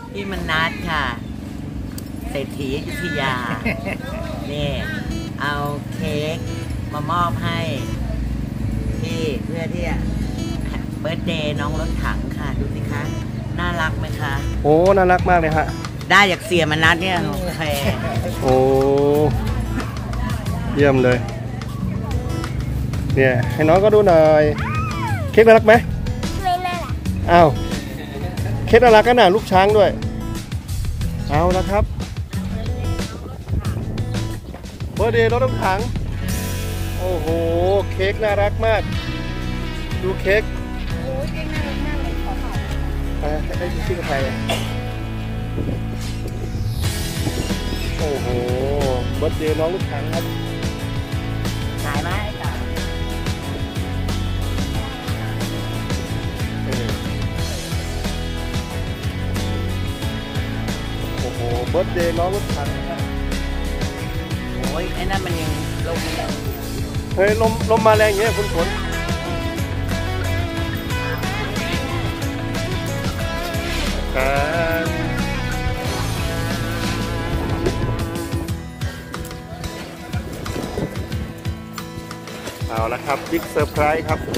พี่มนัสค่ะเศรษฐีอยุธยานี่เอาเค้กมามอบให้พี่เพื่อที่จะเบิร์ธเดย์น้องรถถังค่ะดูสิคะน่ารักไหมคะโอ้น่ารักมากเลยฮะได้จากเสียมนัสเนี่ยโอเคโอ้เยี่ยมเลยเนี่ยให้น้องก็ดูหน่อยเค้กน่ารักไหมไม่น่ารักอ้าวเค้กน่ารักก็น่าลูกช้างด้วยเอาละครับเบอร์เดย์รถน้ำถังโอ้โหเค้กน่ารักมากดูเค้กโอ้ยเค้กน่ารักมากเลยขอถ่ายให้ชื่อใครโอ้โหเบอร์เดย์น้องลูกถังครับถ่ายไหมจ้ะโอ้โหเบอร์เดย์น้องลูกถังโอ้ยไอ้นั่นมันยังลมแรงเฮ้ยลมมาแรงอย่างเงี้ยคุณฝนเอาละครับบิ๊กเซอร์ไพรส์ครับ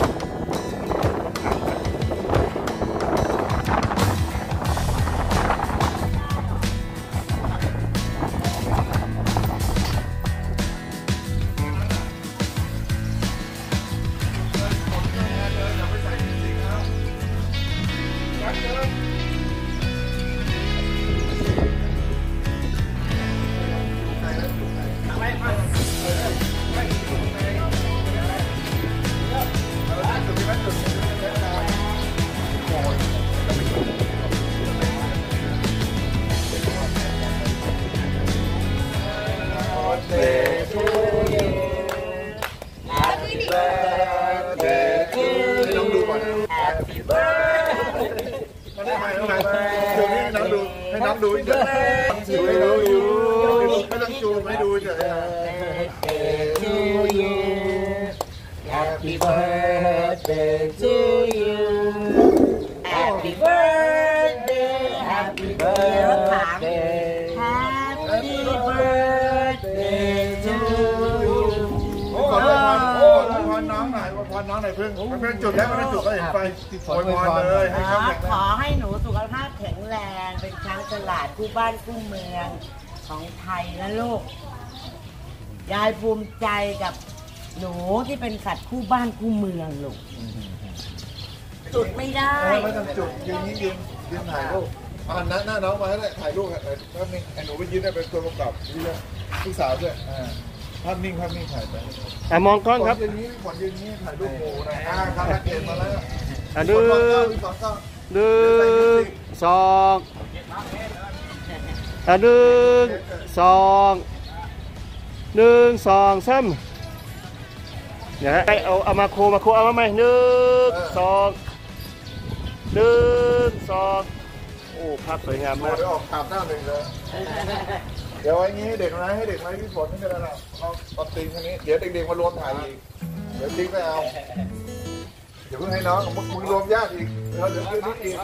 ให้น้องดูเฉยให้น้องดูไม่ต้องจูไม่ดูเฉย Happy birthday to you Happy birthday Happy birthday Happy birthday to you ขอพรน้องหน่อยพรน้องหน่อยเพิ่งเพื่อนจุดแล้วเพื่อนจุดก็เห็นไฟขอพรเลยขอให้หนูสุขภาพแข็งแรงเป็นช้างฉลาดคู่บ้านคู่เมืองของไทยนะลูกยายภูมิใจกับหนูที่เป็นสัตว์คู่บ้านคู่เมืองลูกจุดไม่ได้ไม่ต้องจุดยืนถ่ายรูปหน้าน้องมาแล้วถ่ายรูปภาพนิ่งไอ้หนูไปยืนได้เป็นตัวประกอบนี่เลยพี่สาวด้วยภาพนิ่งถ่ายไปมองกล้องครับยืนนี้ฝนยืนนี้ถ่ายรูปโมนะคาราเกตมาแล้วหนึ่งสองซ้ำเนี่ยเอามาโคเอามาไหม1 2โอ้ภาพสวยงามมากออกขาบหน้าหนึ่งเลยเดี๋ยวไว้งี้เด็กนะให้เด็กไว้พี่ฝนไม่เป็นไรหรอกเอาตีนคนนี้เดี๋ยวเด็กๆมารวมถ่ายอีกเดี๋ยวติ๊กไม่เอาเดี๋ยวเพิ่งให้น้องของมึงรวมญาติอีกเดี๋ยวขึ้นนิดอีก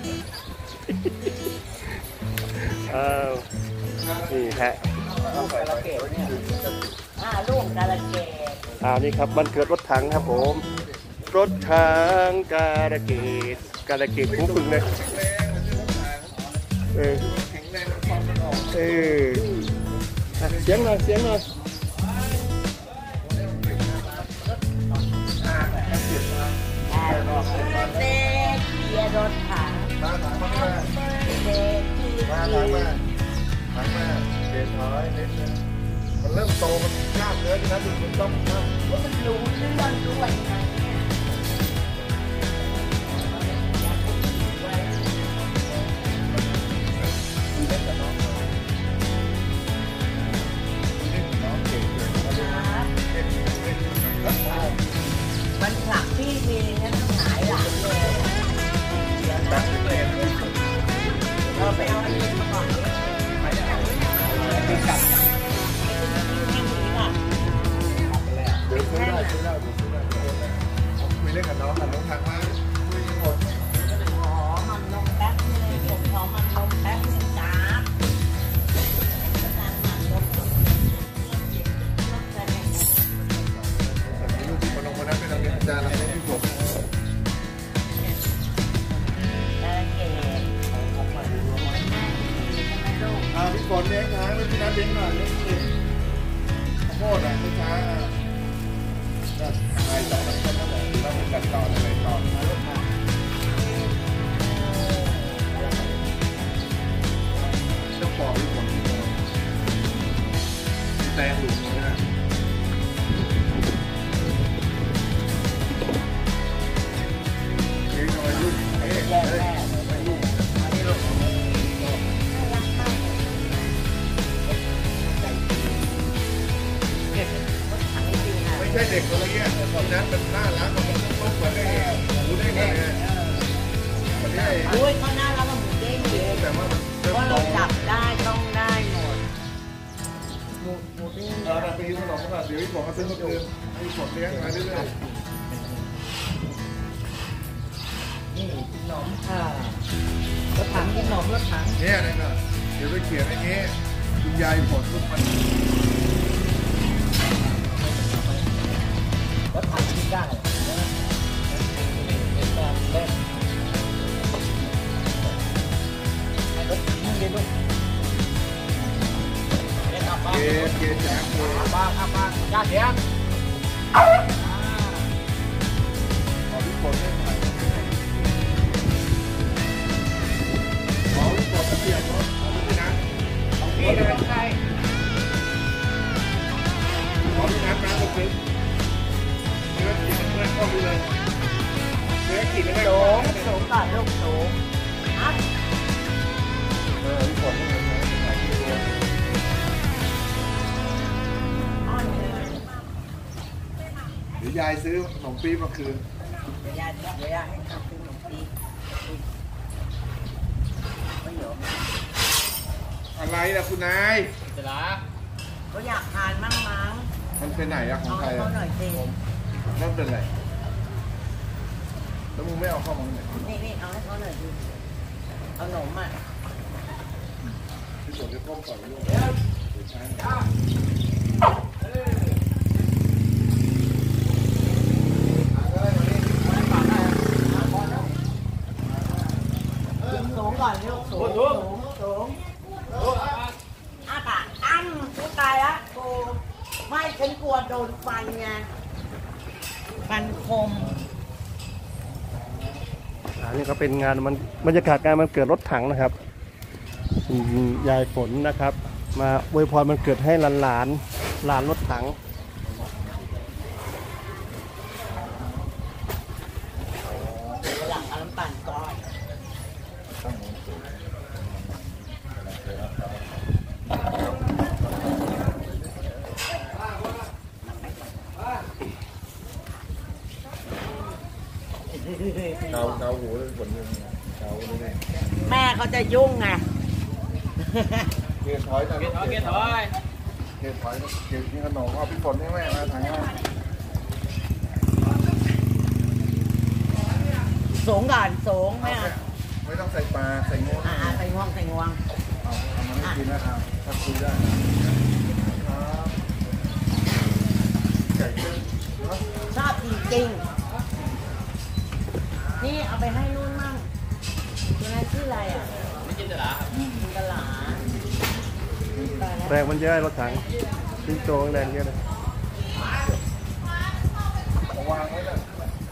นี่ฮะลูกกาลเกตเนี่ยลูกกาลเกตนี่ครับวันเกิดรถถังครับผมรถถังกาลเกตผู้ฝึกเลยเสียงหน่อยเด็กรถถังมาเดินท้ายมันเริ่มโตมันยากเลยนะดูมันต้องว่ามันรู้เรื่องด้วยนะมันผลักพี่ทีงั้นหายหลังเลยเราไปเอาอันนี้มาก่อนคุยเล่นกับน้องทางมาคุยหมดมันลงแป๊บนึงผมขอมันลงแป๊บเลี้ยงหน่อยเลี้ยงกินข้าวโพดอ่ะลูกค้าก็ขายต่อกันนั่นแหละเราไปจัดต่ออะไรต่อมาลูกค้าเจ้าปอกที่ผมที่โมแตงหลุมเลยนะเฮ้ยทำไมลูกเฮ้ยทำไมลูกอันนี้ลูกไม่ใช่เด็กคนละเงี้ยตอนนั้นมันน่ารักมันต้องลุกมาได้รู้ได้ไงมันได้อุ้ยเขาน่ารักกับหมูเด้งรู้แต่ว่ามันเพราะว่าเราจับได้ต้องได้หมดหมูเด้งเราไปกินขนมก่อนเดี๋ยวพี่บอกมาซื้อมาคืนให้พี่บอกเลี้ยงมาเรื่อยนี่ขนมรถถังขนมรถถังๆเนี่ยนะเดี๋ยวไปเขียนอย่างนี้คุณยายผลลูกมันรถถังที่ได้เป็นการเล่นรถถังนี่ลูกเล่นอาบ้าเกแจ๊กเกอาบ้าญาติเดียงขอพี่ผลได้ไหมขอพี่ผลเปลี่ยนรถเอาไปนะเอาพี่เลยใครขอพี่นัดมาก็คือเนื้อกินเนื้อเข้าไปเลยเนื้อกินเนื้อสูงก่อนลูกสูงอัพพี่ผลต้องเหมือนกันขายกิโลอ้อนเลยเดี๋ยวยายซื้อขนมปี๊บมาคืนเดี๋ยวยายให้ทำขนมปี๊บไม่เหรออะไรล่ะคุณนายเขาอยากทานมั่งมั้งมันเป็นไหนอะของเอาใครให้เขาอะหน่อยสินั่นเป็นไรแล้วมึงไม่เอาเข้ามาไหนนี่เอาให้เขาหน่อยสิเอาขนมอ่ะพี่ผลจะก้มก่อนลูกเดี๋ยวใช้สูงก่อนลูกสูงอ้าปากกูตายละกูไม่ฉันกลัวโดนฟันไงฟันคมอันนี้ก็เป็นงานมันบรรยากาศงานมันเกิดรถถังนะครับยายฝนนะครับ มาอวยพรมันเกิดให้หลานรถถังหลังเอาน้ำตาลก้อนเกาหูเลยผลยังเกาเลยแม่เขาจะยุ่งไงเกยร์ถอยนะเกยร์ถอยเกยร์ถอยเกยร์กินขนมเอาพี่ฝนให้แม่มาทางนั้นสูงก่อนสูงแม่ไม่ต้องใส่ปลาใส่งวงใส่งวงเอามันไม่กินนะครับถ้าคุยได้ครับไก่เยอะชอบจริงๆนี่เอาไปให้นู่นมั่งตัวนั้นชื่ออะไรอ่ะไม่กินกะหลากินกะหลาแรงมันเยอะรถถังชิ้นโตแรงเยอะเลยวางไว้เลย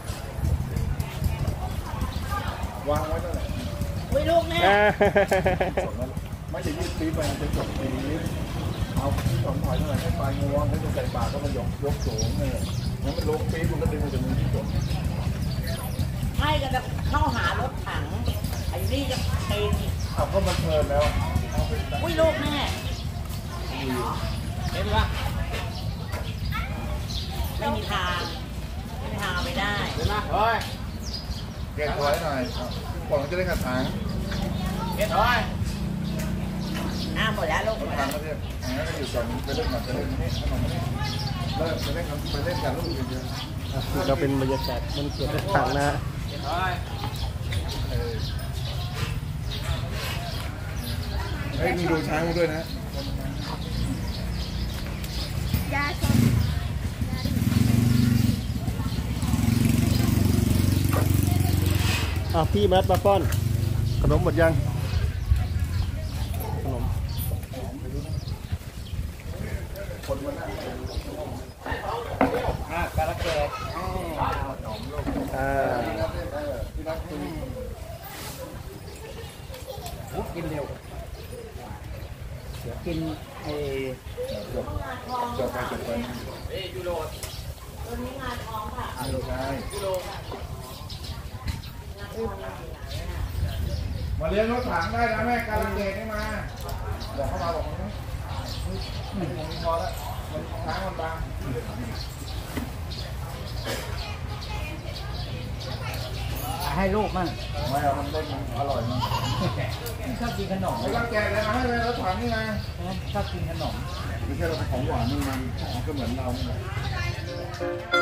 วางไว้นั่นแหละอุ้ยลูกแม่ไม่จะยืดปีไปมันจะจบปีเอาที่สองถอยเท่าไหร่ให้ปลายงวงให้จะใส่ปากก็มายกสูงเลยงั้นมันลงปีมันก็ดึงมันจะมีที่จบให้ก็จะเข้าหารถถังไอ้นี่จะเป็นเอาก็มันเพลินแล้วอุ้ยลูกแม่เห็นปะไม่มีทางเอาไปได้เห็นปะเฮ้ยแกะถอยหน่อยก่อนจะได้กระถางเห็นเฮ้ยหมดแล้วลูกกระถางก็เรียกงั้นก็อยู่ก่อนไปเล่นก่อนไปเล่นนี่ขนมนี่เริ่มไปเล่นกันไปเล่นกันลูกเยอะเราเป็นบรรยากาศมันเกิดรถถังนะเฮ้ยมีดูช้างมาด้วยนะยาชนพี่แมทมาป้อนขนมหมดยังขนมคนมันนั่งกระเกดพี่นัทคุยกินเร็วกินไอ้จบไปยูโรตัวนี้งาทองค่ะยูโรมาเลี้ยงรถถังได้นะแม่การันเกตนี่มาเดี๋ยวเข้ามาบอกมันพอแล้วมันช้างมันบางให้ลูกมั่งไม่เอามันเล่นมันอร่อยมันชอบกินขนมไม่ต้องแกะเลยมาให้เลยรถถังนี่ไงชอบกินขนมไม่ใช่เราของหวานมันก็เหมือนเราเนี่ย